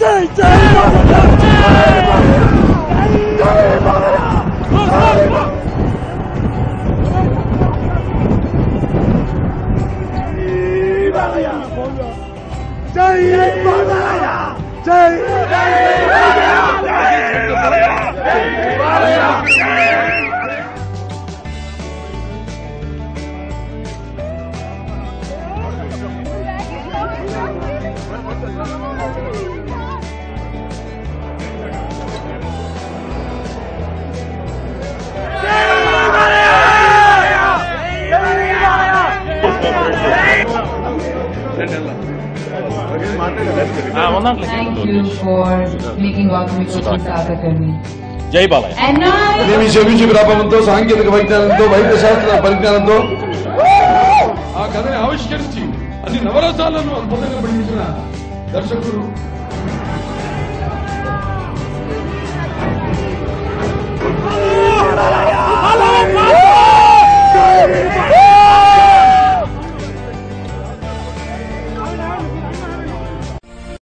Thank you for making Vakamiko Sagatani. జై బాలయ్య. ప్రాపంతో సాంకేతిక వైజ్ఞానంతో వైద్య శాస్త్ర పరిజ్ఞానంతో ఆ కథని ఆవిష్కరించి అన్ని నవరసాలను అద్భుతంగా పండించిన దర్శకుడు